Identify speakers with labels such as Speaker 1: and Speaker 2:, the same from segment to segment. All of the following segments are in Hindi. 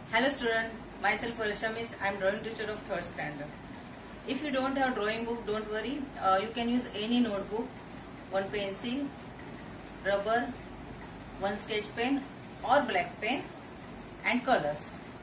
Speaker 1: Hello student, myself Varsha Miss. I am drawing teacher of 3rd standard. If you don't have drawing book, don't worry. You can use any notebook, one pencil, rubber, one sketch pen or black pen and colors.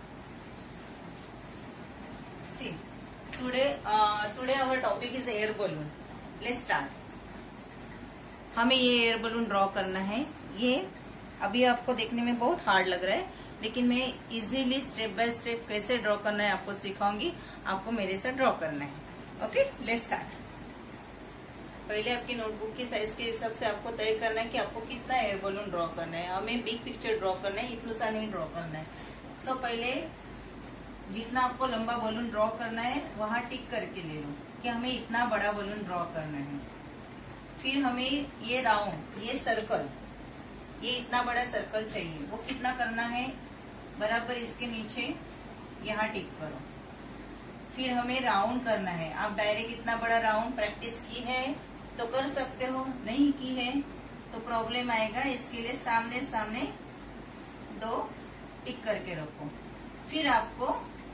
Speaker 1: See, today our topic is air balloon. Let's start. हमें ये एयर बलून ड्रॉ करना है। ये अभी आपको देखने में बहुत हार्ड लग रहा है, लेकिन मैं इजीली स्टेप बाय स्टेप कैसे ड्रॉ करना है आपको सिखाऊंगी। आपको मेरे साथ ड्रॉ करना है। Okay, let's start. पहले आपकी नोटबुक की साइज के हिसाब से आपको तय करना है कि आपको कितना एयर बलून ड्रॉ करना है। हमें बिग पिक्चर ड्रॉ करना है, इतना सा नहीं ड्रॉ करना है। सो पहले जितना आपको लंबा बलून ड्रॉ करना है वहां टिक करके ले लो कि हमें इतना बड़ा बलून ड्रॉ करना है। फिर हमें ये राउंड, ये सर्कल, ये इतना बड़ा सर्कल चाहिए। वो कितना करना है, बराबर इसके नीचे यहाँ टिक करो। फिर हमें राउंड करना है। आप डायरेक्ट इतना बड़ा राउंड प्रैक्टिस की है तो कर सकते हो, नहीं की है तो प्रॉब्लम आएगा। इसके लिए सामने सामने दो टिक करके रखो। फिर आपको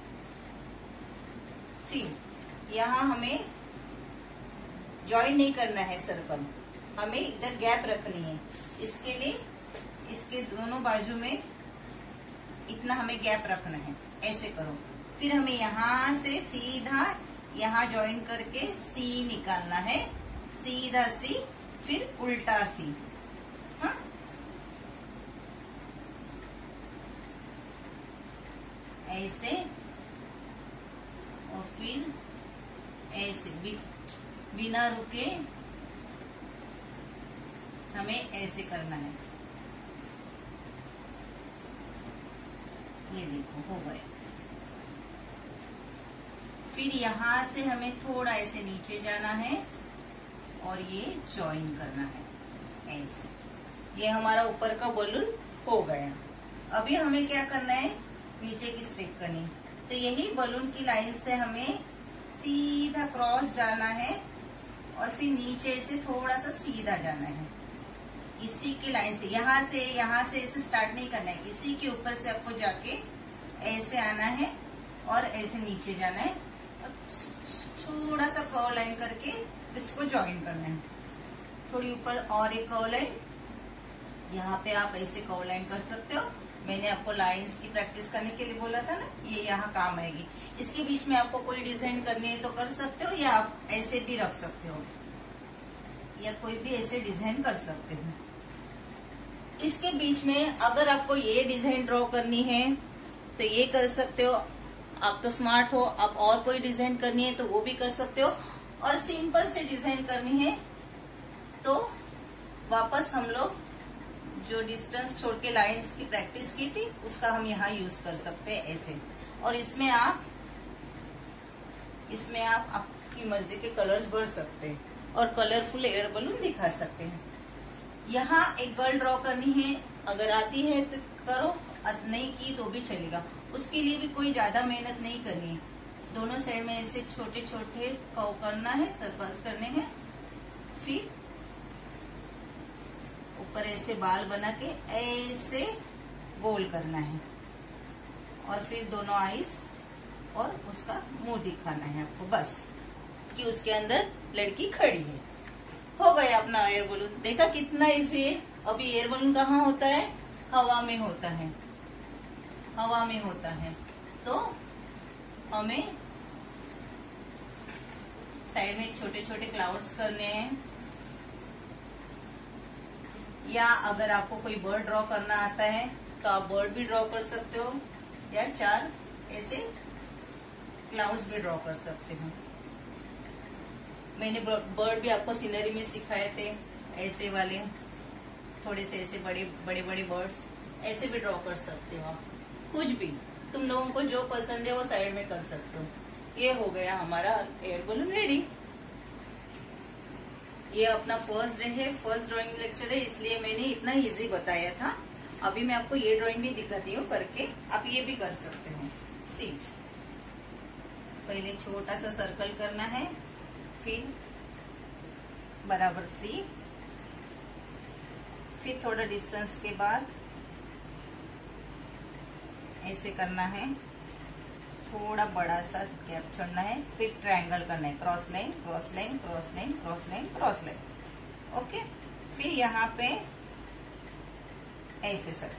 Speaker 1: यहाँ हमें ज्वाइन नहीं करना है सर्कल, हमें इधर गैप रखनी है। इसके लिए इसके दोनों बाजू में इतना हमें गैप रखना है। ऐसे करो। फिर हमें यहाँ से सीधा यहाँ ज्वाइन करके सी निकालना है, सीधा सी, फिर उल्टा सी। हाँ, ऐसे और फिर ऐसे बिना रुके हमें ऐसे करना है। ये देखो हो गए। फिर यहाँ से हमें थोड़ा ऐसे नीचे जाना है और ये ज्वाइन करना है ऐसे। ये हमारा ऊपर का बलून हो गया। अभी हमें क्या करना है, नीचे की स्ट्रिप करनी। तो यही बलून की लाइन से हमें सीधा क्रॉस जाना है और फिर नीचे से थोड़ा सा सीधा जाना है। इसी की लाइन से यहाँ से ऐसे स्टार्ट नहीं करना है। इसी के ऊपर से आपको जाके ऐसे आना है और ऐसे नीचे जाना है और थोड़ा सा कर्व लाइन करके इसको ज्वाइन करना है। थोड़ी ऊपर और एक कर्व लाइन, यहाँ पे आप ऐसे कर्व लाइन कर सकते हो। मैंने आपको लाइंस की प्रैक्टिस करने के लिए बोला था ना, ये यहाँ काम आएगी। इसके बीच में आपको कोई डिजाइन करनी है तो कर सकते हो, या आप ऐसे भी रख सकते हो, या कोई भी ऐसे डिजाइन कर सकते हो। इसके बीच में अगर आपको ये डिजाइन ड्रॉ करनी है तो ये कर सकते हो। आप तो स्मार्ट हो, आप और कोई डिजाइन करनी है तो वो भी कर सकते हो। और सिंपल से डिजाइन करनी है तो वापस हम लोग जो डिस्टेंस छोड़ के लाइंस की प्रैक्टिस की थी उसका हम यहाँ यूज कर सकते हैं ऐसे। और इसमें आप आपकी मर्जी के कलर्स भर सकते हैं और कलरफुल एयर बलून दिखा सकते हैं। यहाँ एक गर्ल ड्रॉ करनी है, अगर आती है तो करो, नहीं की तो भी चलेगा। उसके लिए भी कोई ज्यादा मेहनत नहीं करनी है। दोनों साइड में ऐसे छोटे छोटे कर्व करना है, सर्कल्स करने हैं। फिर ऊपर ऐसे बाल बना के ऐसे गोल करना है और फिर दोनों आईज और उसका मुंह दिखाना है आपको, बस कि उसके अंदर लड़की खड़ी है। हो गया अपना एयर बलून। देखा कितना इजी है। अभी एयर बलून कहाँ होता है, हवा में होता है, हवा में होता है। तो हमें साइड में छोटे छोटे क्लाउड्स करने हैं, या अगर आपको कोई बर्ड ड्रॉ करना आता है तो आप बर्ड भी ड्रॉ कर सकते हो, या 4 ऐसे क्लाउड्स भी ड्रॉ कर सकते हो। मैंने बर्ड भी आपको सीनरी में सिखाए थे, ऐसे वाले थोड़े से ऐसे बड़े बड़े बर्ड्स ऐसे भी ड्रॉ कर सकते हो। आप कुछ भी तुम लोगों को जो पसंद है वो साइड में कर सकते हो। ये हो गया हमारा एयर बलून रेडी। ये अपना फर्स्ट ड्राइंग लेक्चर है, इसलिए मैंने इतना इजी बताया था। अभी मैं आपको ये ड्राइंग भी दिखाती हूँ करके, आप ये भी कर सकते हो। सी, पहले छोटा सा सर्कल करना है, फिर बराबर 3, फिर थोड़ा डिस्टेंस के बाद ऐसे करना है, थोड़ा बड़ा सा गैप छोड़ना है, फिर ट्रायंगल करना है, cross line cross line cross line cross line cross line. Okay, फिर यहाँ पे ऐसे सर।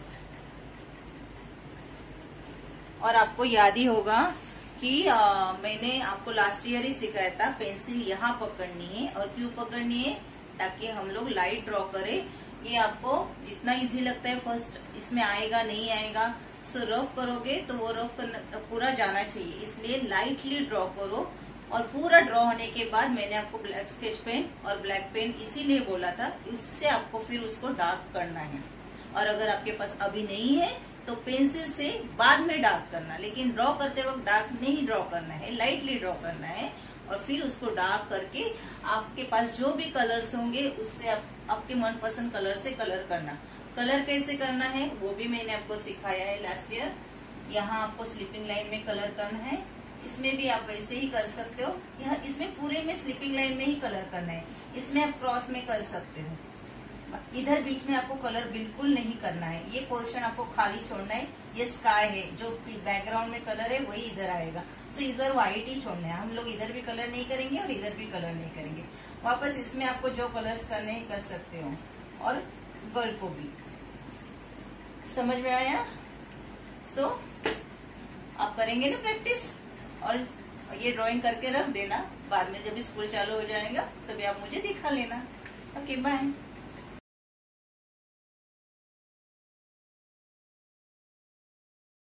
Speaker 1: और आपको याद ही होगा कि मैंने आपको लास्ट ईयर ही सिखाया था, पेंसिल यहाँ पकड़नी है। और क्यों पकड़नी है? ताकि हम लोग लाइट ड्रॉ करें। ये आपको जितना इजी लगता है फर्स्ट इसमें आएगा नहीं आएगा, सो रफ करोगे तो वो रफ पूरा जाना चाहिए, इसलिए लाइटली ड्रॉ करो। और पूरा ड्रॉ होने के बाद मैंने आपको ब्लैक स्केच पेन और ब्लैक पेन इसीलिए बोला था, उससे आपको फिर उसको डार्क करना है। और अगर आपके पास अभी नहीं है तो पेंसिल से बाद में डार्क करना, लेकिन ड्रॉ करते वक्त डार्क नहीं ड्रॉ करना है, लाइटली ड्रॉ करना है। और फिर उसको डार्क करके आपके पास जो भी कलर्स होंगे उससे आपके मनपसंद कलर से कलर करना। कलर कैसे करना है वो भी मैंने आपको सिखाया है लास्ट ईयर। यहाँ आपको स्लीपिंग लाइन में कलर करना है, इसमें भी आप वैसे ही कर सकते हो। यह इसमें पूरे में स्लीपिंग लाइन में ही कलर करना है, इसमें आप क्रॉस में कर सकते हो। इधर बीच में आपको कलर बिल्कुल नहीं करना है, ये पोर्शन आपको खाली छोड़ना है। ये स्काई है, जो बैकग्राउंड में कलर है वही इधर आएगा, सो इधर व्हाइट ही छोड़ना है। हम लोग इधर भी कलर नहीं करेंगे और इधर भी कलर नहीं करेंगे। वापस इसमें आपको जो कलर्स करने हैं कर सकते हो। और गर्ल को भी समझ में आया? सो आप करेंगे ना प्रैक्टिस, और ये ड्राइंग करके रख देना, बाद में जब स्कूल चालू हो जाएगा तभी आप मुझे दिखा लेना। Okay, bye.